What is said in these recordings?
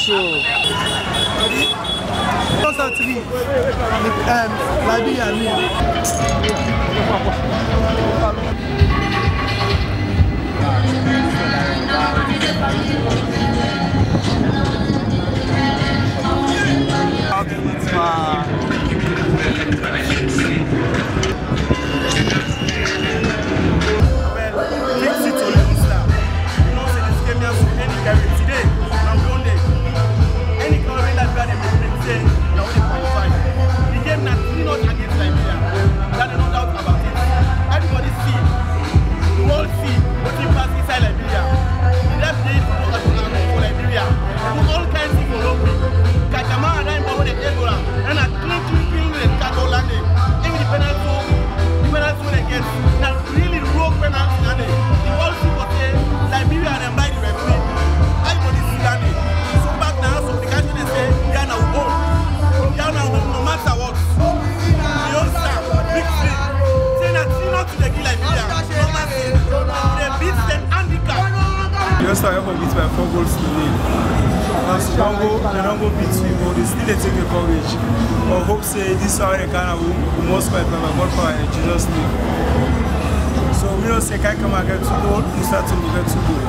show. Just I hope it's by 4 goals to nil. As they don't go beat me, but they still take the courage. But hope say this how they can most quite by God power in Jesus' name. So we don't say can come and get 2 goals, we start to get 2 goals.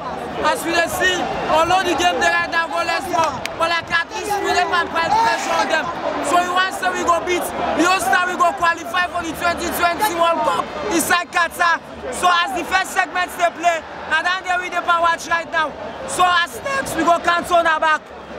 As we see, although the game they right now go less more, but like at least we let man press pressure on them. So we want to say we go beat the All-Star, we go qualify for the 2020 World Cup inside Qatar. So as the first segment they play, and then they will the watch right now. So as next we go cancel on our back.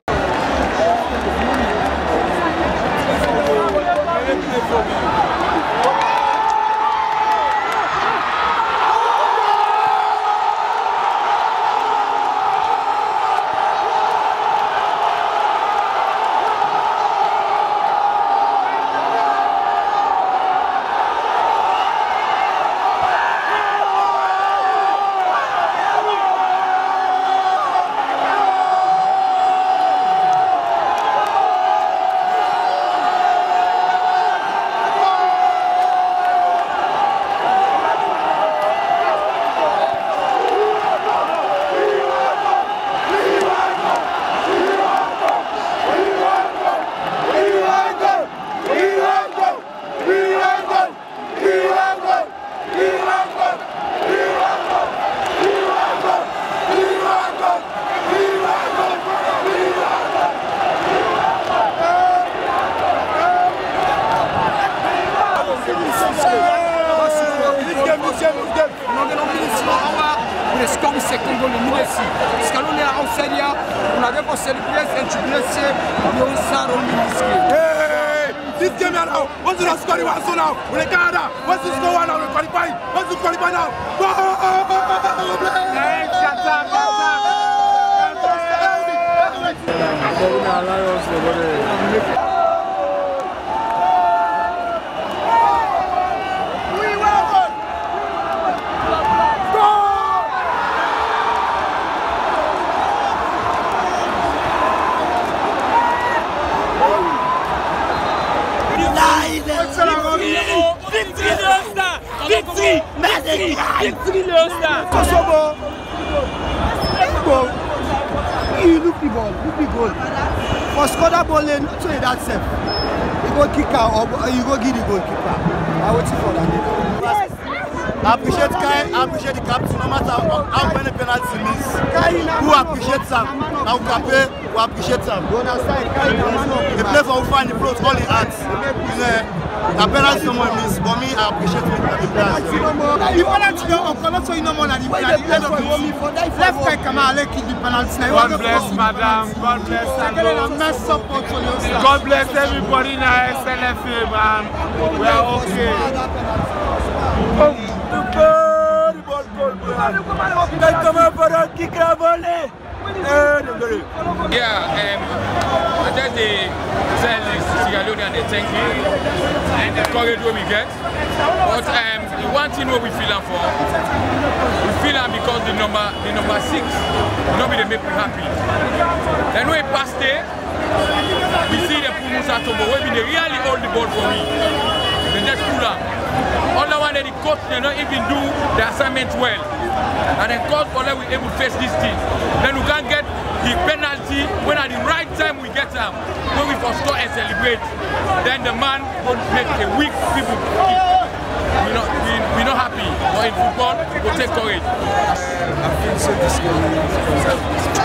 This game now, once you score, you are so now. We're in Canada. Once you score one now, we're qualifying. Once you qualify now, Kosovo. You look the ball, look the goal. For scorer ball, not only that safe. You go kicker or you go give the goalkeeper. I wait for that. I appreciate Kai, I appreciate the captain, no matter how many penalties he miss. Who appreciates him? Now Kape, who appreciates him. He play for Ufa and he floats all he adds. The penalty someone miss, but me, I appreciate the penalty. You penalty don't come, so you know more than the end of the left back Kamale kick the penalty. God bless madam, God bless God bless everybody in our SLFA, man. We are okay. I just send Sierra Leone and they thank you and the courage we get. But the one thing what we feel for, we feel because the number 6 nobody make me happy. Then when we pass there, we see the Musa Tombo, when they really hold the ball for me. They just pull up. Other one that the coach they not even do the assignment well. And then coach for we able to face this team. Then we can get the penalty when at the right time we get them. When we first score and celebrate, then the man will make a weak people keep. We're not happy, but in football, we will take courage. I feel so discouraged.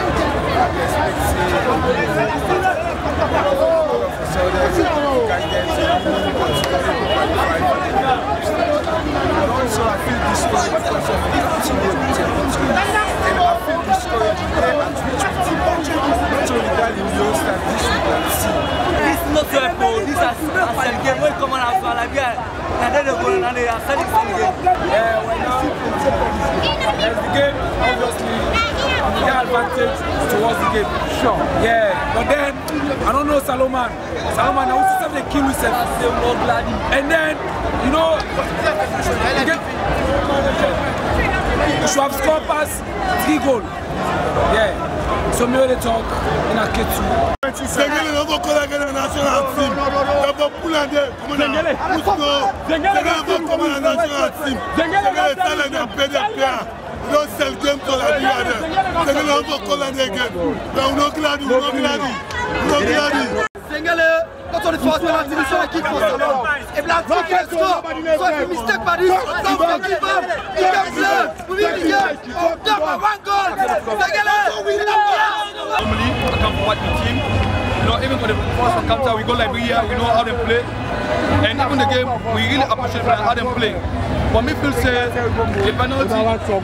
Also, I feel discouraged because of the continued and I feel discouraged there at which not only that in the All-Star this week and see. This is not your fault. This is a game. When come on out, like and then they go and they are selling the game. Yeah, well now, as the game, obviously, we have advantage towards the game. Sure. Yeah, but then, I don't know Salomon. Salomon, I also said they kill himself. And then, you know, you should have scored past 3 goals. Yeah. So maybe they talk in a kid too. Zengele no go call again the national team. They go pull and they come on. Zengele go come on the national team. Zengele tell them pay their player. Don't sell them to la diade. Zengele no go call again. They no glad, no glad. Zengele, quand on est fort penalty, nous sommes l'équipe pour Salon. Et Blanc qui score. Soit fait mistake par lui, il va give up. Il va Normally, I come for what the team. You know, even for the first encounter, we go Liberia, we know how they play. And even the game, we really appreciate how they play. But me feel say the penalty.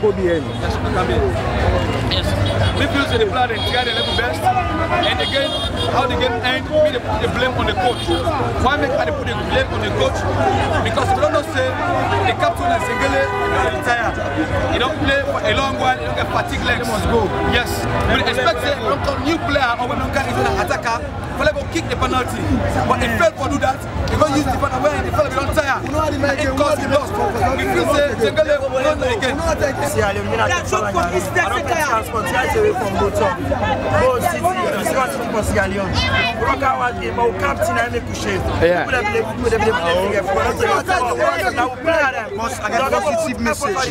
Yes. Me feel say the player they try their level best. And again, how the game ends, me they put the blame on the coach. Why make they put the blame on the coach? Because we don't know say the captain and Zengele is tired. He don't play for a long while, he don't get fatigue legs. He must go. Yes. We expect say when a new player or when is an attacker, they go kick the penalty. But they fail to do that. They go use the penalty when they feel don't tire. It cause the loss. We feel say Zengele will run again. See, I don't transport away from Boton. Go City, you want to for Sierra Leone. Rock out game, but captain I make coucher. Yeah. Put them now player them. Must I get positive message.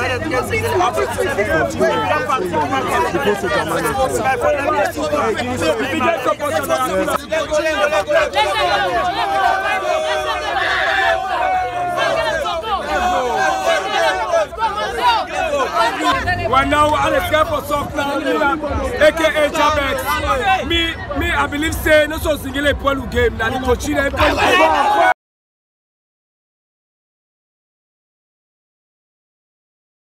We're now on the scale for soft now, aka Jabex. Me, I believe say no so single game. Now the coaching